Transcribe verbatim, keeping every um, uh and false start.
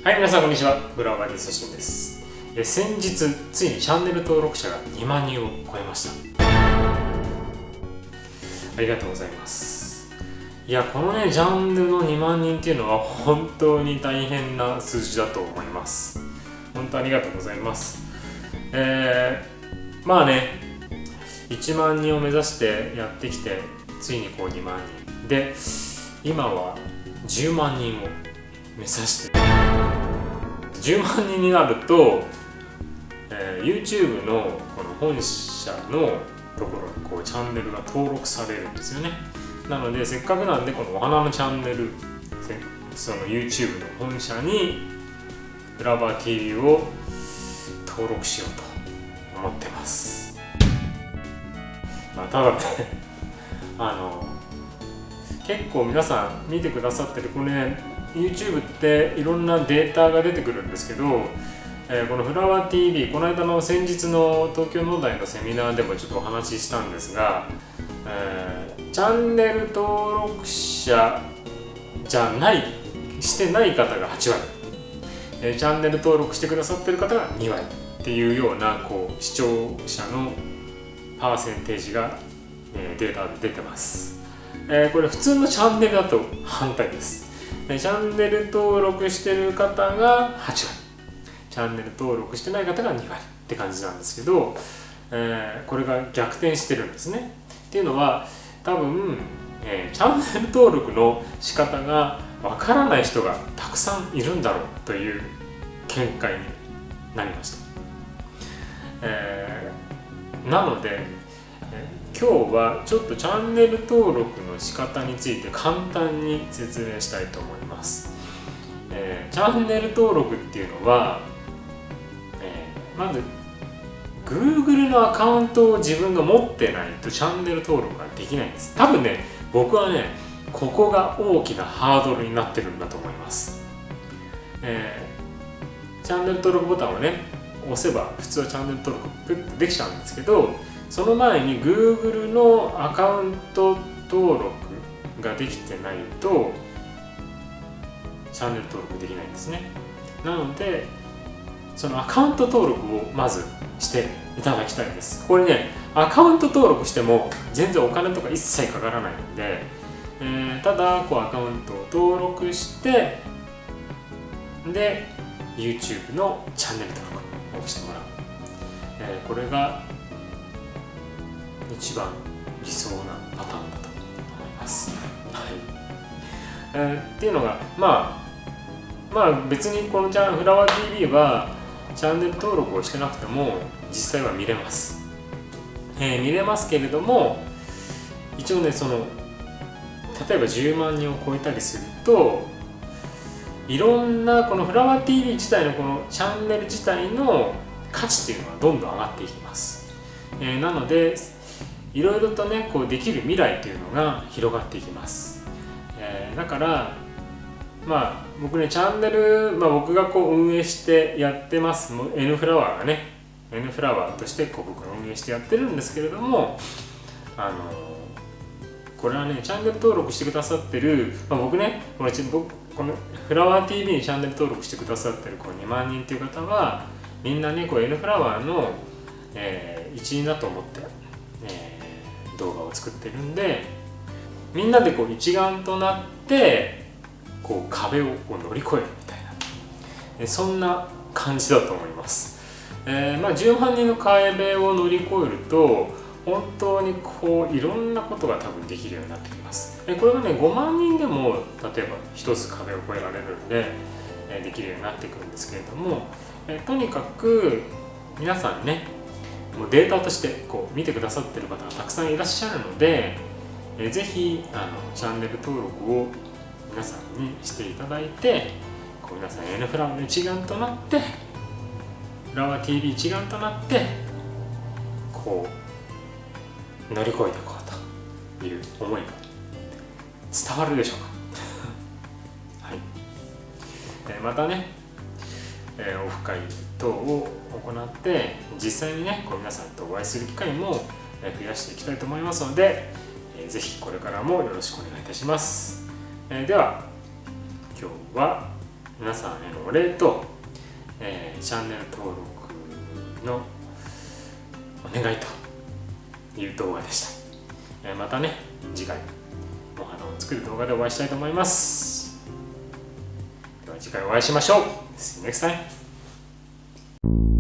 はい、皆さんこんにちは。フラワーディスシンです。え先日ついにチャンネル登録者がにまんにんを超えました。ありがとうございます。いや、このねジャンルのにまんにんっていうのは本当に大変な数字だと思います。本当ありがとうございます。えー、まあねいちまんにんを目指してやってきて、ついにこうにまんにんで、今はじゅうまんにんを目指してじゅうまんにんになると、えー、YouTube のこの本社のところにこうチャンネルが登録されるんですよね。なのでせっかくなんで、このお花のチャンネル、その YouTube の本社にフラワー ティービー を登録しようと思ってます。まあ、ただねあの結構皆さん見てくださってるこれね、YouTube っていろんなデータが出てくるんですけど、えー、このフラワー ティービー、この間の先日の東京農大のセミナーでもちょっとお話ししたんですが、えー、チャンネル登録者じゃないしてない方がはちわり、えー、チャンネル登録してくださってる方がにわりっていうようなこう視聴者のパーセンテージが、えー、データで出てます。えー、これ普通のチャンネルだと反対です。チャンネル登録してる方がはちわり、チャンネル登録してない方がにわりって感じなんですけど、えー、これが逆転してるんですね。っていうのは多分、えー、チャンネル登録の仕方がわからない人がたくさんいるんだろうという見解になりました。えー、なので今日はちょっとチャンネル登録の仕方について簡単に説明したいと思います。えー、チャンネル登録っていうのは、えー、まず Google のアカウントを自分が持ってないとチャンネル登録ができないんです。多分ね、僕はね、ここが大きなハードルになってるんだと思います。えー、チャンネル登録ボタンをね、押せば普通はチャンネル登録プッとできちゃうんですけど、その前に Google のアカウント登録ができてないとチャンネル登録できないんですね。なのでそのアカウント登録をまずしていただきたいです。これね、アカウント登録しても全然お金とか一切かからないので、えー、ただこうアカウントを登録してで YouTube のチャンネル登録をしてもらう、えー、これが一番理想なパターンだと思います。はい。えー、っていうのが、まあ、まあ別にこのチャンフラワー ティービー はチャンネル登録をしてなくても実際は見れます。えー、見れますけれども、一応ね、その例えばじゅうまんにんを超えたりすると、いろんなこのフラワー ティービー 自体のこのチャンネル自体の価値っていうのはどんどん上がっていきます。えー、なのでいろいろとねこうできる未来というのが広がっていきます。えー、だからまあ僕ねチャンネル、まあ、僕がこう運営してやってます N フラワーがね N フラワーとしてこう僕が運営してやってるんですけれども、あのこれはねチャンネル登録してくださってる、まあ、僕ねこのこのフラワー ティービー にチャンネル登録してくださってるこうにまんにんという方はみんなねこう N フラワーの、えー、一員だと思って、えー動画を作ってるんで、みんなでこう一丸となってこう壁をこう乗り越えるみたいな、そんな感じだと思います。えー、まあじゅうまんにんの壁を乗り越えると本当にこういろんなことが多分できるようになってきます。これがねごまんにんでも例えば一つ壁を越えられるんで、えー、できるようになってくるんですけれども、えー、とにかく皆さんねもうデータとしてこう見てくださってる方がたくさんいらっしゃるので、えー、ぜひあのチャンネル登録を皆さんにしていただいて、こう皆さん N フラワーの一丸となってフラワー ティービー 一丸となってこう乗り越えていこうという思いが伝わるでしょうか。はい。えー、またね、えー、オフ会等を行って実際にねこう皆さんとお会いする機会も増やしていきたいと思いますので、えー、ぜひこれからもよろしくお願いいたします。えー、では今日は皆さんへのお礼と、えー、チャンネル登録のお願いという動画でした。えー、またね、次回お花を作る動画でお会いしたいと思います。では次回お会いしましょう。See you next time.